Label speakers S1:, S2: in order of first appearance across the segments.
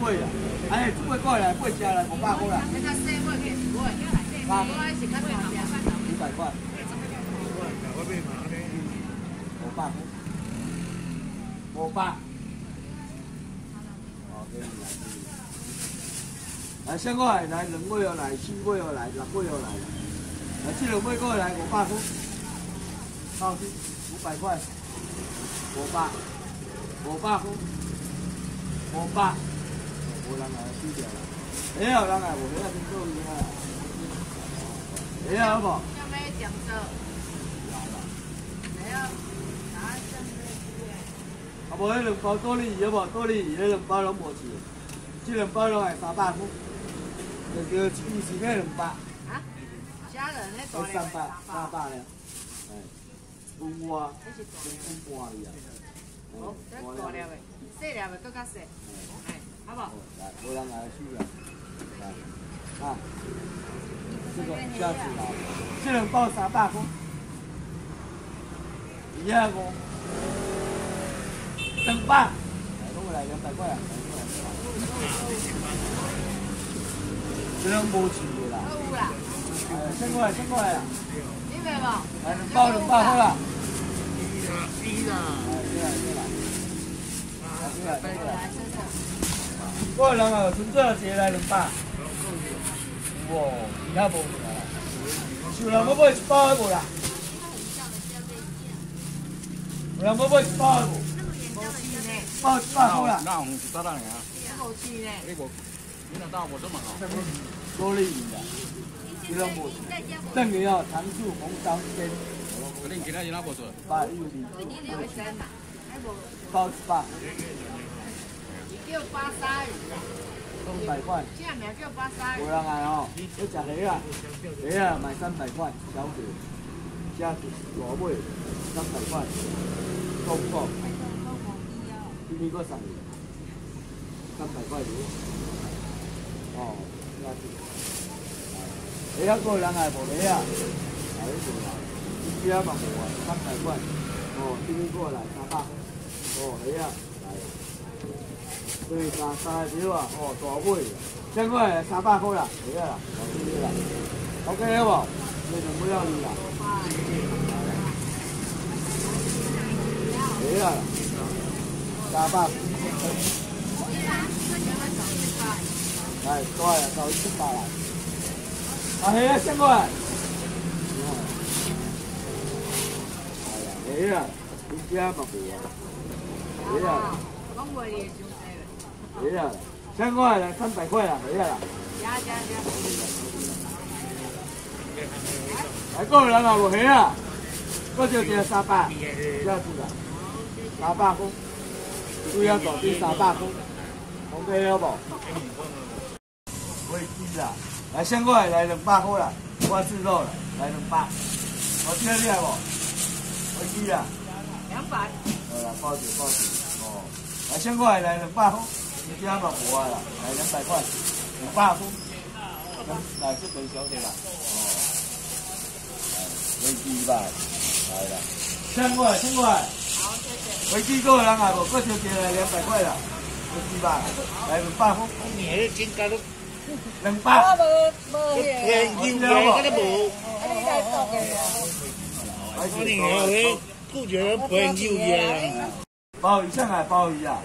S1: 尾啊，哎，这尾过来，8只来500块啦。
S2: 那个细尾去是尾，我爱是较大只。
S1: 500块。
S3: 我买嘛呢
S1: 500块。500。好，给你来。来，先过来，来2尾又来，4尾又来，6尾又来。来，这2尾过来500块。到去500块。500块。500。无人来输掉啦。哎呀，人来无？哎呀，真够厉害。哎呀，好不？
S2: 要买酱色。没有，拿酱色。
S1: 啊，无迄2包多利鱼，好无？多利鱼迄2包拢无钱，这2包拢系300块，就叫意思迄200。
S2: 啊？虾仁那大
S1: 300了，哎，有啊，真半去啊。
S2: 哦，这大粒的，细粒的更较细，哎，好不？
S1: 来，无人来输啦，来，啊，这个下次来，这2包300块，205，200，来，弄过来200块啊，这拢无钱的啦。
S2: 有啦。
S1: 先过来啊！
S2: 你买无？
S1: 来2包好啦。
S3: 低啦，
S1: 我人啊，纯粹一个来200。哇，其他无啥啦。有人要买1包的无啦？有人要买1包的无？
S2: 无钱呢。
S1: 包100块啦。
S3: 那我们是多少年啊？
S2: 无钱呢。
S3: 你那大我这么好？
S1: 多利鱼啦，这拢无钱。等于哦，常驻红烧鲜。
S3: 你今天是哪不做？
S1: 把鱼包100。
S2: 叫巴沙鱼啊。
S1: 200块。
S2: 这名叫巴沙鱼。
S1: 无人来哦，要食虾啊，虾啊卖300块，小条，虾大尾300块，公公，今天搁送你300块钱。哦，虾个人来无虾啊，来一个啦，虾嘛无啊，300块。哦，今天过来300。哦，虾啊，来。 对，三条啊，哦，大尾，这个300块啦，对啦，对啦 ，OK 好不？这2尾要你啦，对啦，300。来，过来，到100来。啊，嘿啊，先过来。哎呀，嘿啊，你家嘛无啊？嘿啊。
S2: 讲话你上。
S1: 没啊，先过来300块啦，没啦。
S2: 加。
S1: 来，个人啊，无虾啊，个就只300，这子啦，300块，主要大啲300块 ，OK 好不？飞机啦，来先过来200块啦，我自肉啦，来200，我听你来无？飞机啦
S2: 200。
S1: 好啦，包住，哦，来先过来200块。 你家嘛无啊啦，来200块，200块，来这边小姐啦，哦，来飞机吧，来啦，先过来，
S2: 好，谢谢。
S1: 飞机个人啊无，个小姐来200块啦，飞机吧，来200块。
S3: 你还真假都
S1: 200。
S2: 我无
S3: 偏优嘅，嗰啲冇。
S2: 你来做嘅。
S3: 我哋有啲顧住偏優嘅。
S1: 鲍魚上海鲍魚啊！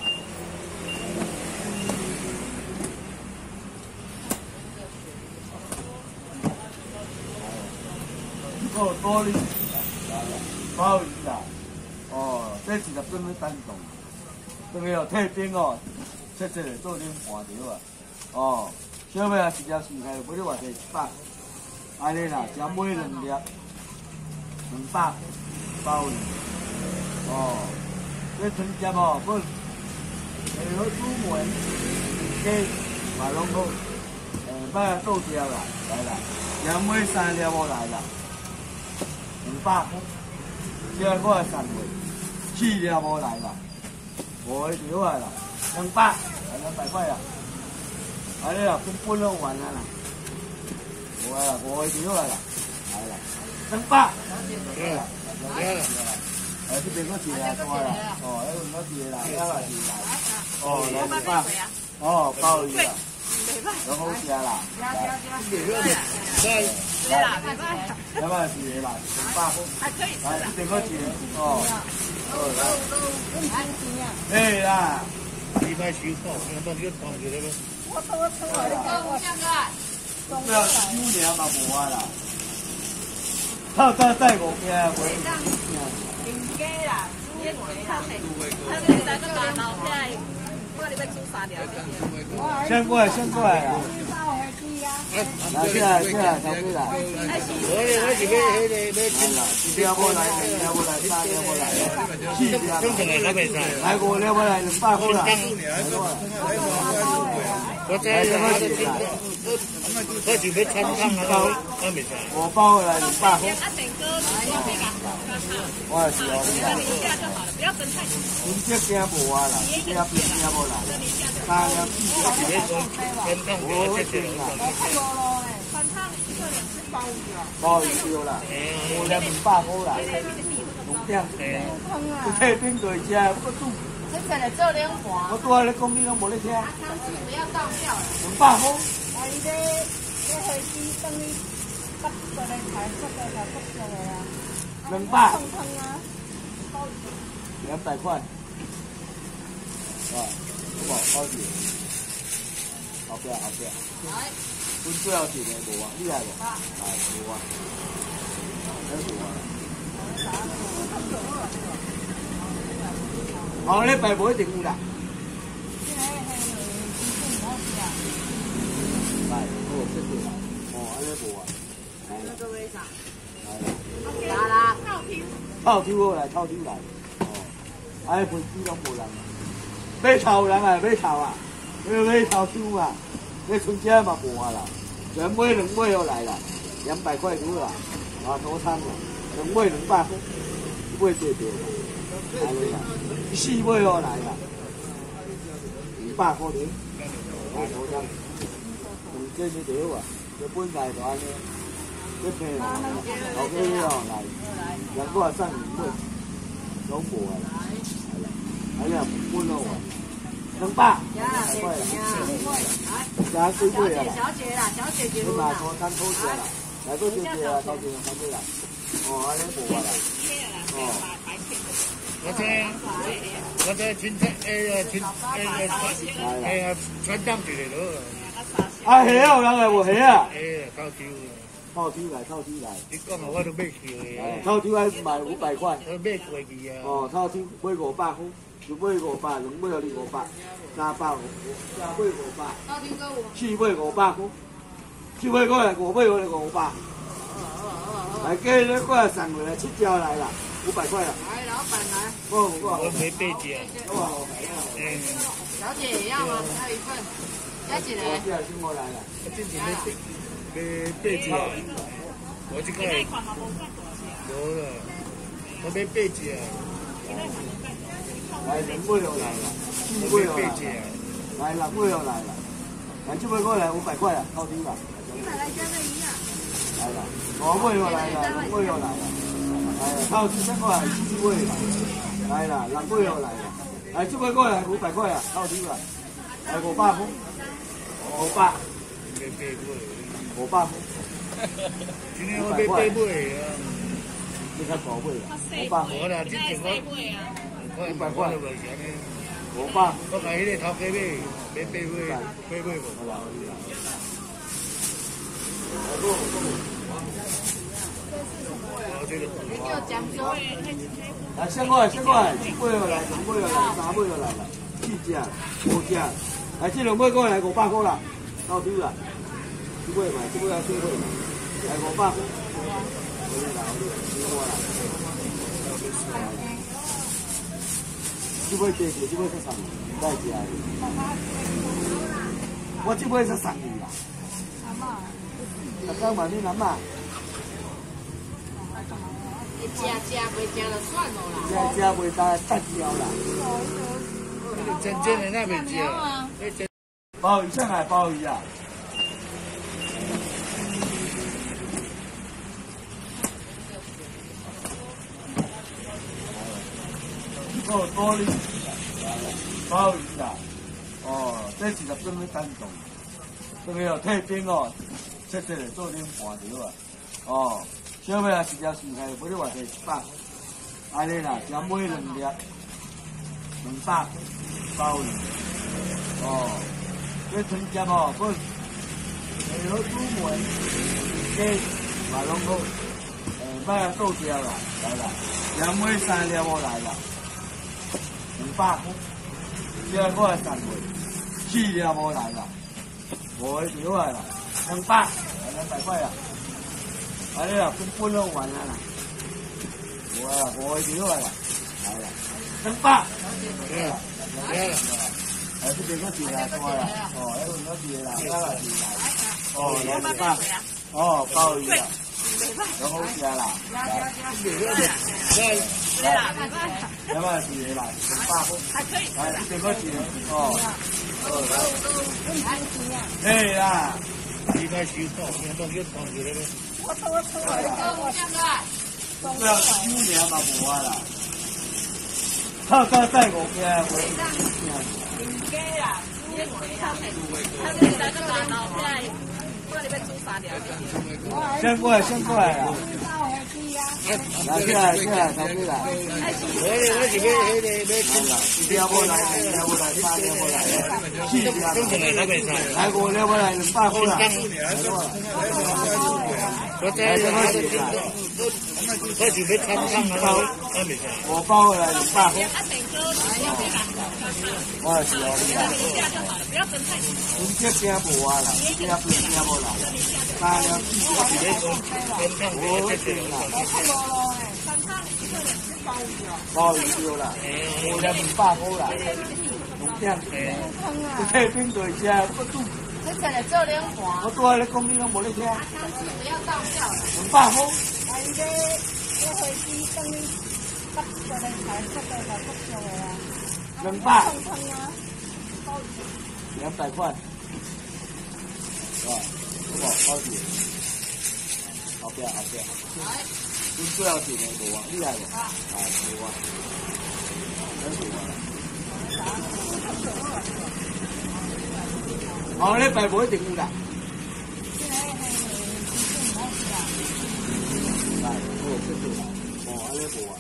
S1: 哦，多哩，鲍鱼啦，哦，这是20分单动，这个哦退冰哦，切切的做点半条啊，哦，小妹啊，直接撕开，不是话是100，安尼啦，只买2粒，200鲍鱼，哦，这春节哦，不，好煮糜，鸡嘛拢好，摆倒掉啦，来啦，只买3粒我来啦。 200块，这我来送过，4粒无来啦，5条啊啦，200块啦，安尼啦，分拢完啦啦，无啊啦，5条啊啦，来啦，200，对啦，来这边个一个大啦，哦，迄个个一个啦，遐个是来，哦，来200， 哦，鲍鱼啊，都好食啦。要不然是啦，200块。
S2: 还可以吃
S1: 来，这个钱哦。哎啦，
S3: 你买收好，要不然你就放着了呗。
S1: 不要9年嘛无啊啦。靠到带5件，袂。先过来啦！来，起来，小飞来。
S3: 我是要
S1: 2条过来，2条过来，3条过来，4条。
S3: 正常来那边噻。
S1: 来5条过来，200块啦。
S3: 我在我准备穿烫了，我没穿。
S1: 我包回来200块。我也是哦。你这惊无啊啦，惊无来。3条4条。
S3: 我这是
S1: 包鱼丢啦，5条200块啦。2点，你退冰过吃，我煮。
S2: 这个来做2盘。
S1: 我拄仔咧讲，你拢无咧听。
S2: 汤匙不要倒掉了。
S1: 200块。
S4: 啊！你这飞机等于8个人才7个来8个的啊。
S1: 200。
S4: 汤汤啊。
S1: 200块。啊，好好几。后壁。
S2: 来。
S1: 阮最后一个无啊，你来无？来无啊。无啊。后礼拜无一定有啦。来，我这个啦，安尼无啊。
S2: 那个为啥？
S1: 来
S2: 啦。
S1: 套抽好来，套抽来。安尼飞机拢无人啊。买头人啊，买头啊，买头抽啊，那春节嘛无啊啦，全买2尾又来啦，200块就好啦，多餐啦，2尾200块，1尾最多啦，安尼啦，4尾又来啦，200块钱，多餐，这就对啊，这本来就安尼，这平啦，后尾又来，2个上2尾，拢无啊啦，哎呀，本咯啊。 200，块啦，加几尾啊？
S2: 小姐啦，小姐姐。
S1: 你嘛多看好些啦，来多姐姐啊，多姐三姐啦。哦，安尼无啊啦。哦。
S3: 我在青菜川江去的咯。
S1: 啊，虾有人来无虾啊？
S3: 套抽来。你讲啊，我都买去的。
S1: 套抽还卖500块。
S3: 我买过去啊。
S1: 哦，套抽买500块。 1尾500，2尾又你500，3百，3尾500，4尾500块，4尾过来5尾又你500。来，给你过来送回来7条来啦，500块啦。
S2: 来，老板来。
S3: 我没背价。
S2: 小姐也要吗？还有1份。小姐来。
S1: 小姐先过来啦。
S3: 我之前没背价，我这个有了，我没背价。
S1: 来2尾又来啦，4尾又来啦，来6尾又来啦，来7尾过来500块啦，套抽啦。来啦，5尾又来啦，2尾又来啦，来套抽先过来4尾啦，来啦6尾又来啦，来7尾过来500块啦，套抽啦，来500块，500。500块。
S3: 今天我买8尾啊，
S1: 你较高尾啦，500。
S3: 我啦，之前我500块就袂行咧。
S1: 500。
S3: 我甲迄个头家买8尾无。来，先过来，1尾又来，2尾又来，3尾又来啦，4只、5只，来这2尾过来500块啦，到手啦，1尾买，1尾要4尾嘛，来500块。这尾多少？这尾才3，再食。我这尾才3啦。刚买你南嘛？
S2: 食袂食就算了啦。
S1: 食袂大条啦。
S3: 真正的那袂食。
S1: 鲍鱼上来，鲍鱼啊！哦，多哩，鲍鱼啦。 哦，这是十吨的单重，这个哦退冰哦，切切的做点半条啊，哦，小妹啊是条生菜，不是话是100，安尼啦，只买2粒，200包呢，哦，这春节哦，不，下落出门，鸡嘛拢好，摆啊倒掉啦，来啦，只买3粒我来啦，200块。现在过来3月，4粒无来啦，5条来啦，200，200块啦，安尼啦，分拢完啦啦，5条来啦，来啦，200，对啦，这边个是啦，多啦，哦，那个是啦，那个是啦，哦，200，哦，鲍鱼啦，有好食啦，要不要几个啦？200块，来，这边个是哦，哎啦，你在收到，你当去当去了。
S4: 我
S1: 不要9年嘛无啊啦，靠到带5件回。
S4: 唔加啦，他们来个大脑片，我你要煮3条。
S1: 先过来啦。来起来，头起来。我是要迄个1条无来，2条无来，3条无来，4条。来5条无来，200块啦。我这是要参包，我包过来200块。我是哦，春节惊无啊啦，惊无来啦，3条4条。鲍鱼对啦，5条200块啦，2点，你退冰对吃，不煮。
S2: 你出来做2盘，
S1: 我拄仔咧讲，你拢无咧听。
S2: 不要倒掉了。
S1: 200块。
S4: 啊，伊这飞机等于8个人才7个才不少的啊。
S1: 200。 200块。是吧？好不好？高级。后边。你最后钱的无啊？你来无？啊，无啊。哦，礼拜无一定有啦。来，哦，安尼无啊。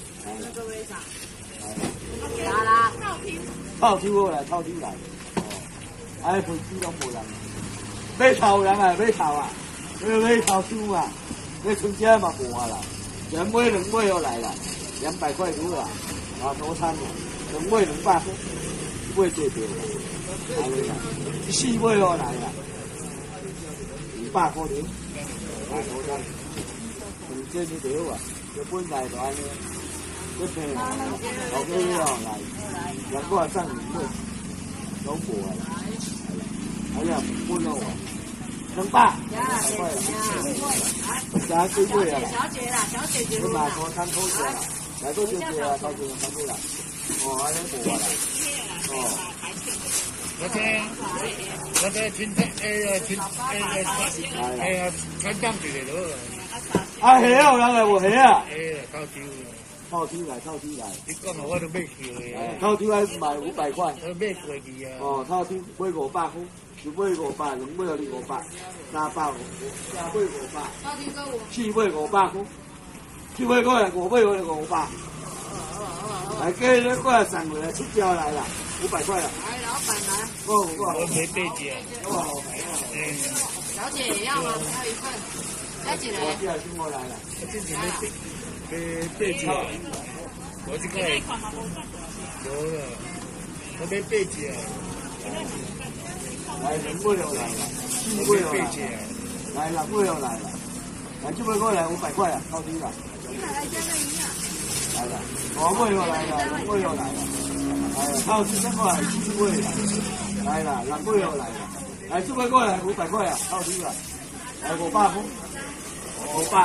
S2: 来啦，
S1: 套抽好来，套抽来。哦，安尼飞机拢无人。买头人啊，买头啊，买头抽啊，买春节嘛无啊啦。人买2买又来啦，200块多啦，啊，多餐啦，2买200块，买这条啦，安尼啦，4买又来啦，200块钱，啊，多餐，这条啊，日本来就安尼，这边后边又来，人过来上2买，拢无啊啦，哎呀，分咯，200块啦。 啥几贵啊？
S2: 小姐啦，小姐姐
S1: 你买多3口子啦，来多少钱啊？多少钱3贵啦？哦，安尼无啊啦。哦。我这青菜川酱之类的。啊，虾有人来无虾啊？套抽来。你讲嘛，我都买去的。套抽还卖500块。我买过去啊。哦，套抽买500块。 1买500，2买200，300，3买500，4买500块，4买过来5买500。来，今日过来3月来出招来啦，500块啦。
S2: 来，老板来。
S1: 我没背景。
S2: 小姐也要吗？还有一份。小姐来。
S1: 我第2天我来了。我之前没背景。我这个有了，我没背景。 来2买又来啦，4买又来啦，来6买又来啦，来7买过来500块啊，套低啦。来啦，5买又来啦，6买又来啦，来啦，套低过来7买啦，来啦6买又来啦，来7买过来500块啊，套低啦，来500块，500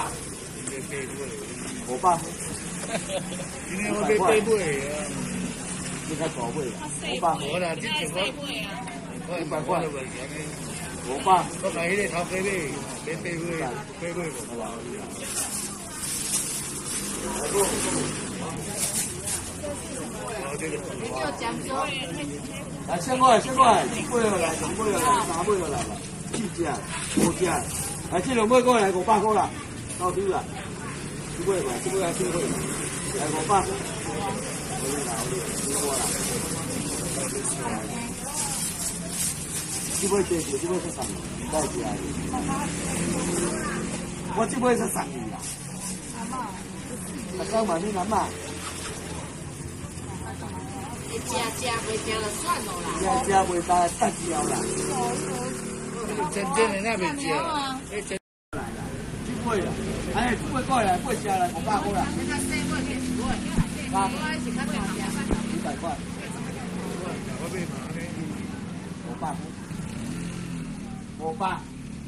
S1: 块。今天我被背背啊，你看多贵，500块。我啦，之前500块，500。我买迄个头鸡尾，买背尾，好吧？
S2: 你叫讲说，
S3: 来，先过来，先过来，一杯又来，两杯又来，三杯又来了，四只、五只，来，这两杯过来500块啦，到底啦，一杯嘛，这杯还2杯，来500块，好哩啦，好哩，2杯啦，这杯多少？这杯是3，再加的，我这杯是3啦，刚买你难嘛？
S2: 食袂食就算了啦。
S3: 食袂大太焦啦。
S1: 真正的那袂食。来啦，几杯啦？哎，几杯过来，8只来500块啦。
S2: 你看生过几多？啊，我是较大只。
S3: 200块。500。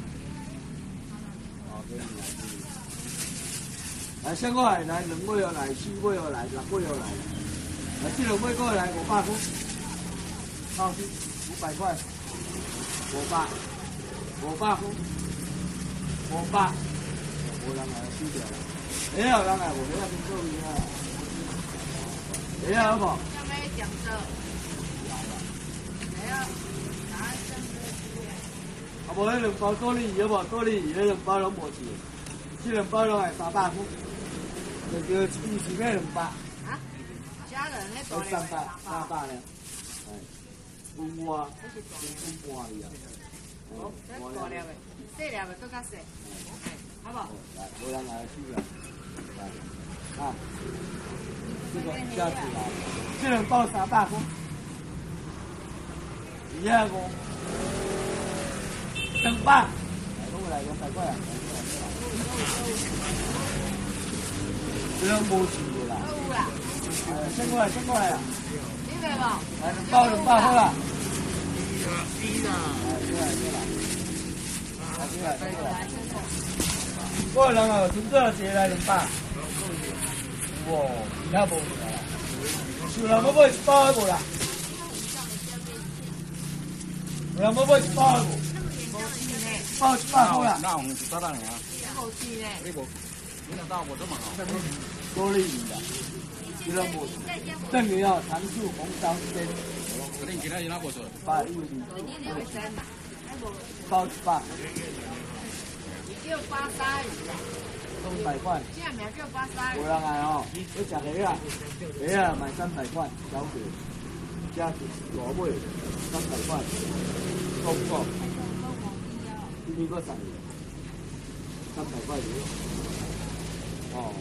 S3: 好，给你来，给你。来，先过来，来2杯又来，4杯又来，6杯又来了。来，这2杯过来500块。到底500块。500块。500。无人来收掉了。没有人来，我们要跟各位啊。没有好不好？
S2: 要没讲究。没有。
S3: 啊，无迄2包多利鱼无？多利鱼迄2包拢无钱，这2包拢系300块，就叫20块200。
S2: 啊？家人咧
S3: 300咧，哎，有啊，有半伊啊。
S2: 哦，这大粒的，细粒的更较细，好不好？
S3: 来，无人来收了，来，啊，这个价值来，这2包300块，200，弄过来200块啊，这拢无钱的啦。
S2: 有啦。
S3: 先过来啊！
S2: 你袂无？
S3: 来2包200好啦。过人啊，存这钱来200。哇，其他无啦。有人要买1包还无啦？有人要买1包还无？包100块啦。
S1: 那我们知道了呀。
S2: 无钱呢。
S1: 你哪到我这么好？
S3: 多利鱼的，这种无，正鱼哦，长树红烧鲜。
S1: 我恁其他人哪不做
S3: ？120。包100。
S2: 叫巴沙鱼。
S3: 300块。
S2: 这名叫巴沙鱼。
S3: 无人来哦，你食虾啊？虾啊卖300块，小鱼，加大尾300块，公股，今天个300块钱。哦，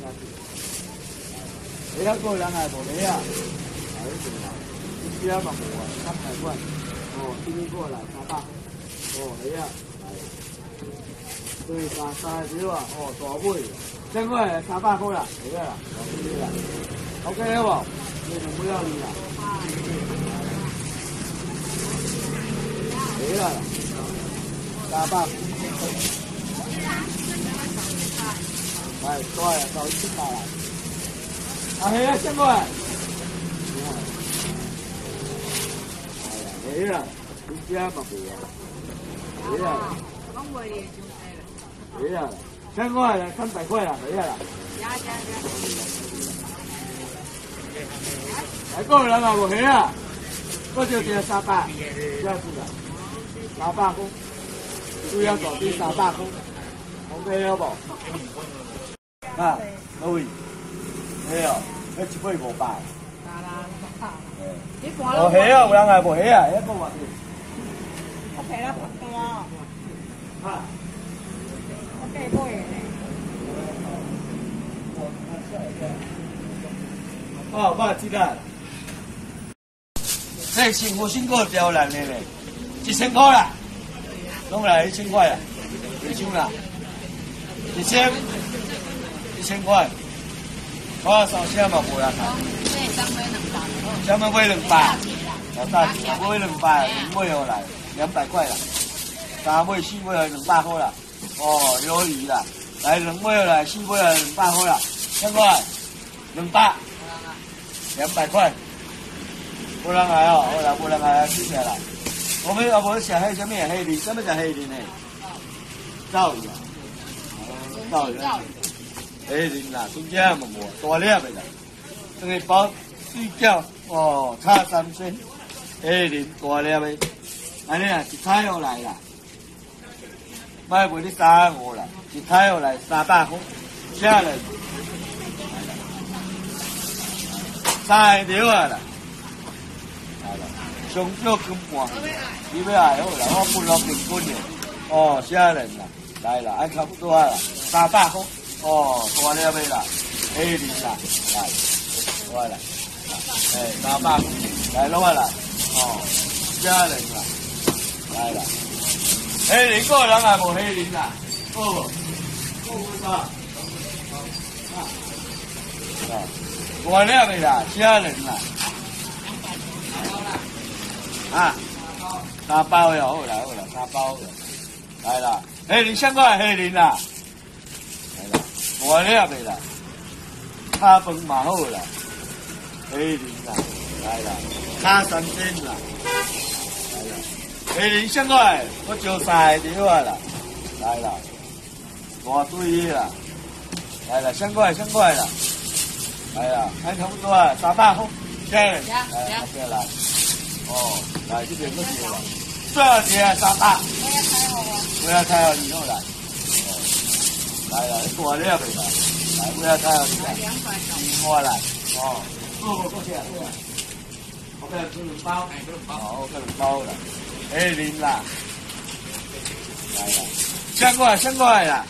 S3: 虾个人来无虾啊？还是什么？虾嘛无啊，300块。哦，今天过来300。哦，虾来。对，三条啊，哦，大尾，这个300块啦，对啦，对啦 ，OK 好不？你们不要你啦，对啦，300。来，过来，到100啦。啊，系啊，先过来。系啦，你家嘛无啊？系啦。
S2: 讲袂哩就
S3: 没啊，先过来300块啦，没啊啦。来个人啊，无虾啊，我就只300，这是啦，300块，主要做啲300块 ，OK 好不？啊，各位，没有，那1杯500。哦，虾啊，有人来无虾啊？迄个话题。
S4: 我赔了多。
S3: 啊。
S4: 可以买的。
S3: 哦，我知啦。这辛苦雕人的嘞，1000块啦，弄来1000块啦，1000啦，1000块，我烧虾嘛无人买。想要买200，老大买200，买下来200块啦，3买4买200块啦。哦，鱿鱼啦，来2尾来4尾来200块啦，先过来200块，无人来哦，好啦，无人来吃起来。我们无食迄什么虾仁，什么叫虾仁呢？鲍鱼啊，鲍鱼，虾仁啦，中间嘛无，大粒的啦，这个包
S1: 水饺哦，差3仙，虾仁大粒的，安尼啊，一菜下来啦，卖卖你35啦，一菜下来300块，虾仁3个条啊啦，来啦，上少斤半，你要爱好啦，我分落平均的，哦，虾仁啦，来啦，按差不多啦，300块，哦，大粒的啦，虾仁啦，来，我来。300块，来拢啊来，哦，虾仁啦，来啦，虾仁个人也无虾仁啦，好无？好无啥？大粒的啦，虾仁啦，啊，3包哟，好啦好啦，3包哟，来啦，虾仁啥个虾仁啦？来啦，大粒的啦，炒饭嘛好啦。虾仁啦，来啦，差3仙啦，来啦，虾仁啥个？我招3个条啊啦，来啦，大堆的啦，来啦，啥个啦，来啦，按差不多啊，300块，虾仁，来，这来，哦，来这边个些啦，这些300，不要太好以后来，哦，来啦，大粒的啦，来不要太好你来，我来，哦。过去啊，我给2包，哦，我2包啦，虾仁啦，来啦，啥个啦？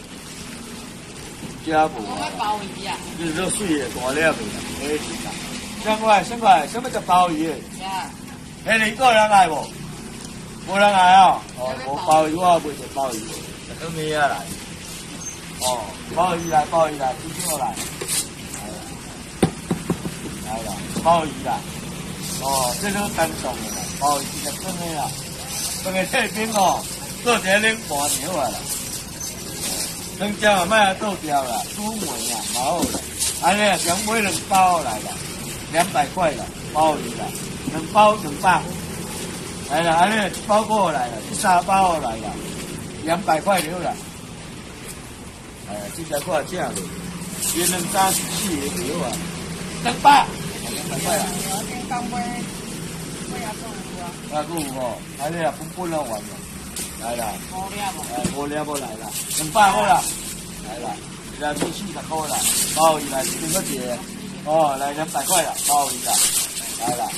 S1: 加无啊？
S4: 鲍鱼啊？
S1: 就是这水的大粒的啦，虾仁啦，啥个？什么叫鲍鱼的？虾仁个人爱无？无人爱哦，哦，无鲍鱼我袂食鲍鱼，就等你啊来，哦，鲍鱼来，几斤来？来啦，鲍鱼啦，哦，这都单送的啦，鲍鱼是真的啦，这个这边哦，做一个冷盘就好啦，香蕉啊，卖倒掉啦，煮糜啊，蛮好啦，安尼啊，想买2包来啦，200块啦，鲍鱼啦，2包200块，来啦，安尼1包过来啦，3包来啦，200块了啦，哎，这才看正嘞，一2、3、4个条啊，200。200块啦。啊，有哦，安尼啊，分了完了，来啦，5粒无来啦，200块啦，来啦，现在做40块啦，鲍鱼来1个节，哦，来200块啦，鲍鱼啦，来啦，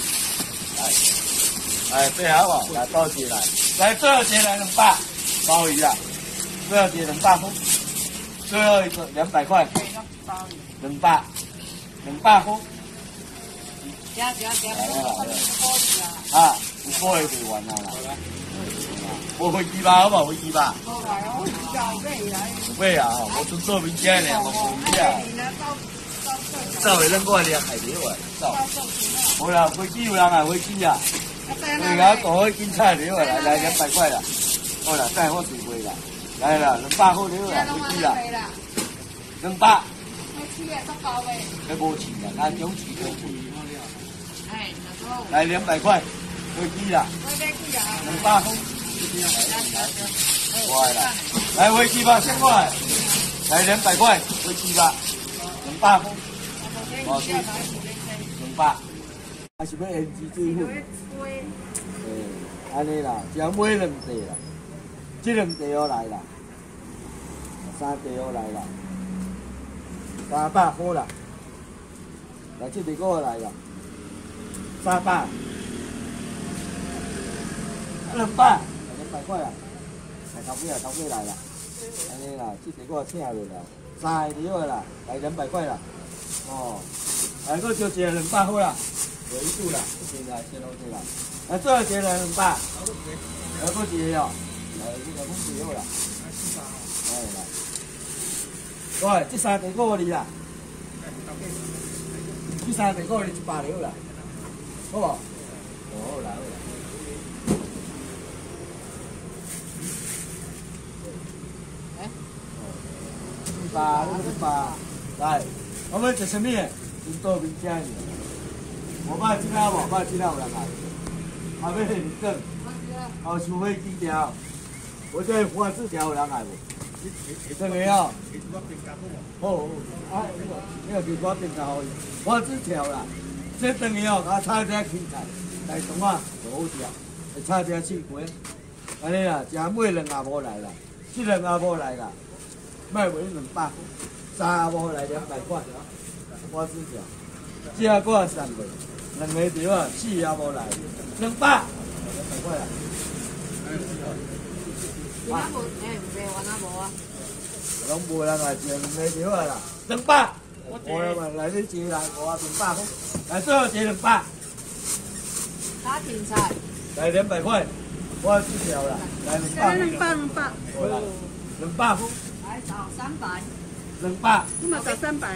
S1: 来，备好无？来鲍鱼来最后节来200，鲍鱼啦，最后节200块，最后一个200块，200块。啊，有锅的就完啦啦。无飞机吧，好无飞机吧？有买啊，我做做民间的，我飞机啊。走会咱过来海钓啊，走。无啦，飞机有人啊，飞机啊。你讲搞去警察了啊，来200块啦。好啦，带我水杯啦，来啦，200块了啦，飞机啦。200。你无钱啦，按种钱就钱。来200块，飞机啦，200块，过来啦，来飞机吧，先过来，来200块，飞机吧，200块，哦，200，还是要盐焗水粉，安尼啦，只买2袋啦，这2袋要来啦，3袋要来啦，300块啦，来这2个来啦。300，200块啊！来头尾来啦，安尼啦，这个我请落啦，3个条啦，来200块啦，哦，来个就一个200块啦，有一度啦，这边来先落去啦，来最后一个来200，来个一个哦，来这个5条啦，来，喂，这3个我你啦，这3个我你100条啦。好不？好来。100，来，我们吃什么？真多民间的。我把这个无，把这个有人来。后尾很正，后除非几条，我这花枝条有人来无？这个哦。好，啊，那个给我变较好，花枝条啦。 这等于哦，甲炒点青菜，来同啊就好食，会炒点四杯。安尼啦，食买两阿婆来啦，这两阿婆来啦，卖卖200，三阿婆来200块，我只条，这个我送过，两个条啊，四阿婆来200，200块啦。
S2: 你那无卖完啊无啊？
S1: 拢无人来食两个条啊啦，200。我来你接来，我200块，来最后接200。
S2: 他芹菜。
S1: 来200块，我这条啦，来200。200块。
S2: 来找300。
S1: 200。
S4: 你嘛找300。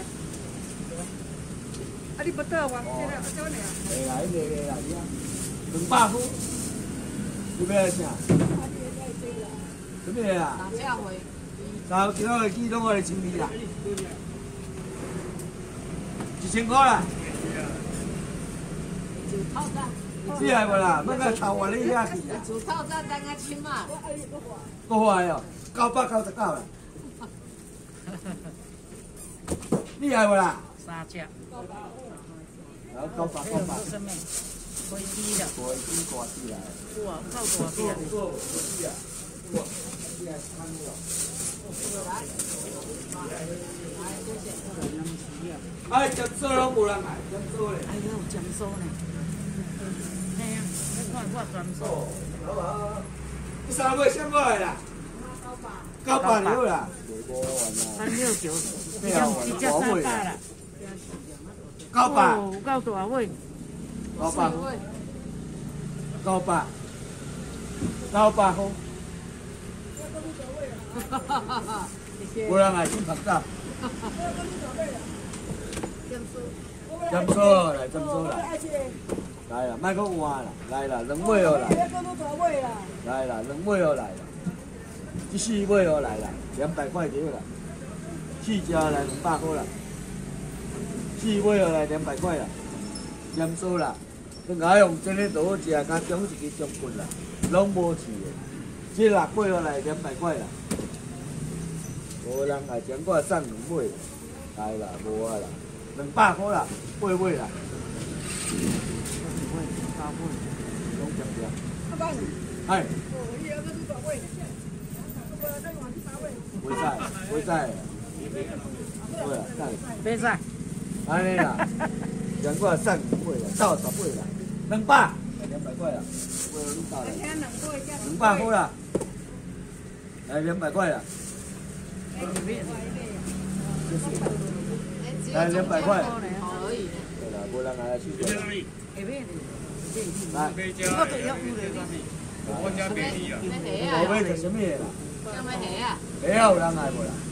S4: 啊，你不得我，这个少呢。
S1: 来来来200块。你要来啥？什么啊？
S2: 3只回。
S1: 3条的鸡拢我来清理啦。1000块啦。
S2: 就透早。
S1: 你来无啦？莫甲头换你遐去啦。
S2: 就透早等下请嘛。
S1: 够坏哦，999啦。你来无啦
S5: ？3只。
S1: 然后900。
S5: 什么？飞机啦。
S1: 飞机大机来。
S5: 哇，够大机啊！
S1: 做飞机啊！哇，你来看我。哎，针数拢无人来，针数咧。
S5: 哎呦，针数呢？嘿啊，你看我针数。
S1: 好吧，你三尾先过来啦。900了啦。
S5: 369，一只300啦。
S1: 900。
S5: 哦，够大尾。
S1: 900块。无人来先拍照。针数来，针数来。来啦，莫讲换啦，来啦，2尾哦来。来啦，2尾哦来啦。这4尾哦来啦，200块条啦。4只来200块啦。4尾哦来200块啦。针数啦，等下用这个多食，加中一支中棍啦，拢无饲的。这6尾哦来200块啦。无人来将我送2尾，来啦，无啊啦，200块啦，8尾啦。拢点点。哎。袂使，袂使。对啊，
S5: 袂使。
S1: 安尼啦，将我送2尾啦，到10尾啦，200块啦。200块啦。来200块啦。来200块。对啦，无人来去。来，
S5: 我就要有嘞。
S2: 我加给你啊。
S1: 我买做什么啦？
S2: 要买鞋啊？
S1: 鞋有人来无啦？